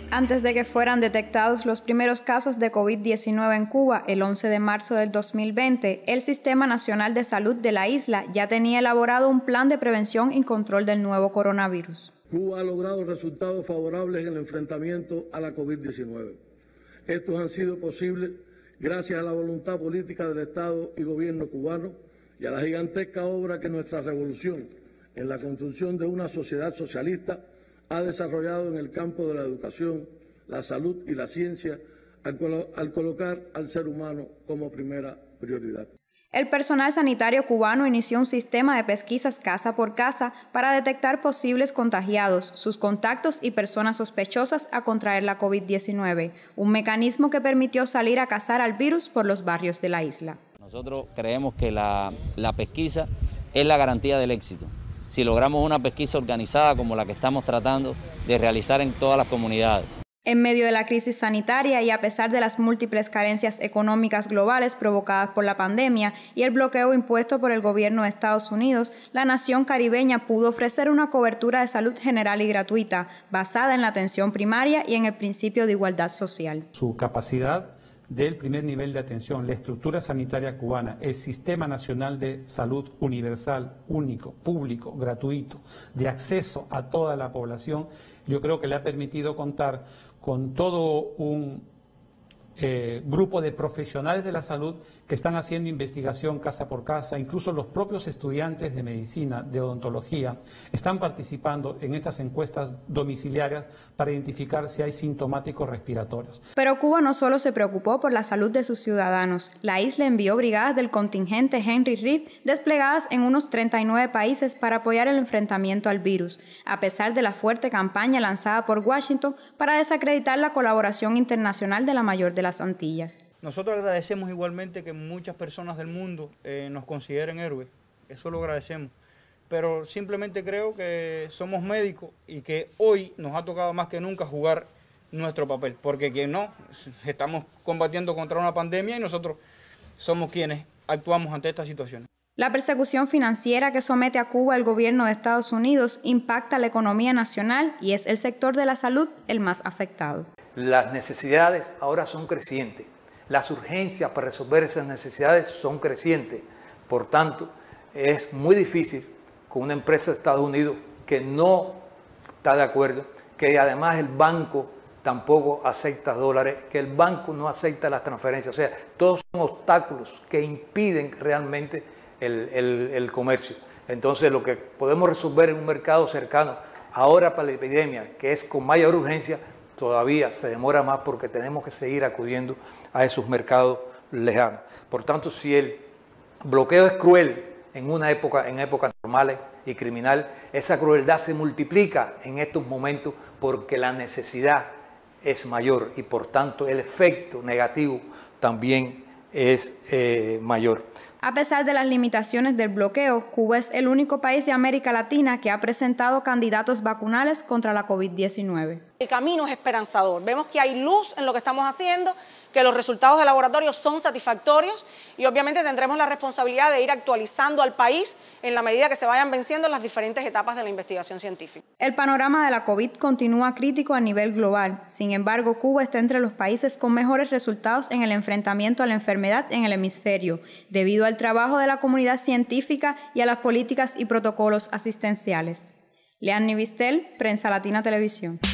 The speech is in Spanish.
Antes de que fueran detectados los primeros casos de COVID-19 en Cuba, el 11 de marzo del 2020, el Sistema Nacional de Salud de la isla ya tenía elaborado un plan de prevención y control del nuevo coronavirus. Cuba ha logrado resultados favorables en el enfrentamiento a la COVID-19. Estos han sido posibles gracias a la voluntad política del Estado y gobierno cubano y a la gigantesca obra que nuestra revolución en la construcción de una sociedad socialista ha desarrollado en el campo de la educación, la salud y la ciencia al colocar al ser humano como primera prioridad. El personal sanitario cubano inició un sistema de pesquisas casa por casa para detectar posibles contagiados, sus contactos y personas sospechosas a contraer la COVID-19, un mecanismo que permitió salir a cazar al virus por los barrios de la isla. Nosotros creemos que la pesquisa es la garantía del éxito. Si logramos una pesquisa organizada como la que estamos tratando de realizar en todas las comunidades. En medio de la crisis sanitaria y a pesar de las múltiples carencias económicas globales provocadas por la pandemia y el bloqueo impuesto por el gobierno de Estados Unidos, la nación caribeña pudo ofrecer una cobertura de salud general y gratuita, basada en la atención primaria y en el principio de igualdad social. Su capacidad del primer nivel de atención, la estructura sanitaria cubana, el Sistema Nacional de Salud universal, único, público, gratuito, de acceso a toda la población, yo creo que le ha permitido contar con todo un grupo de profesionales de la salud que están haciendo investigación casa por casa, incluso los propios estudiantes de medicina, de odontología, están participando en estas encuestas domiciliarias para identificar si hay sintomáticos respiratorios. Pero Cuba no solo se preocupó por la salud de sus ciudadanos. La isla envió brigadas del contingente Henry Reed desplegadas en unos 39 países para apoyar el enfrentamiento al virus, a pesar de la fuerte campaña lanzada por Washington para desacreditar la colaboración internacional de la mayor de las Antillas. Nosotros agradecemos igualmente que muchas personas del mundo nos consideren héroes, eso lo agradecemos, pero simplemente creo que somos médicos y que hoy nos ha tocado más que nunca jugar nuestro papel, porque que no, estamos combatiendo contra una pandemia y nosotros somos quienes actuamos ante esta situación. La persecución financiera que somete a Cuba el gobierno de Estados Unidos impacta la economía nacional y es el sector de la salud el más afectado. Las necesidades ahora son crecientes, las urgencias para resolver esas necesidades son crecientes, por tanto es muy difícil con una empresa de Estados Unidos que no está de acuerdo, que además el banco tampoco acepta dólares, que el banco no acepta las transferencias, o sea, todos son obstáculos que impiden realmente el comercio. Entonces lo que podemos resolver en un mercado cercano, ahora para la epidemia, que es con mayor urgencia, todavía se demora más porque tenemos que seguir acudiendo a esos mercados lejanos. Por tanto, si el bloqueo es cruel en épocas normales y criminal, esa crueldad se multiplica en estos momentos porque la necesidad es mayor y por tanto el efecto negativo también es mayor. A pesar de las limitaciones del bloqueo, Cuba es el único país de América Latina que ha presentado candidatos vacunales contra la COVID-19. El camino es esperanzador. Vemos que hay luz en lo que estamos haciendo, que los resultados de laboratorio son satisfactorios y obviamente tendremos la responsabilidad de ir actualizando al país en la medida que se vayan venciendo las diferentes etapas de la investigación científica. El panorama de la COVID continúa crítico a nivel global. Sin embargo, Cuba está entre los países con mejores resultados en el enfrentamiento a la enfermedad en el hemisferio, debido al trabajo de la comunidad científica y a las políticas y protocolos asistenciales. Leanny Vistel, Prensa Latina Televisión.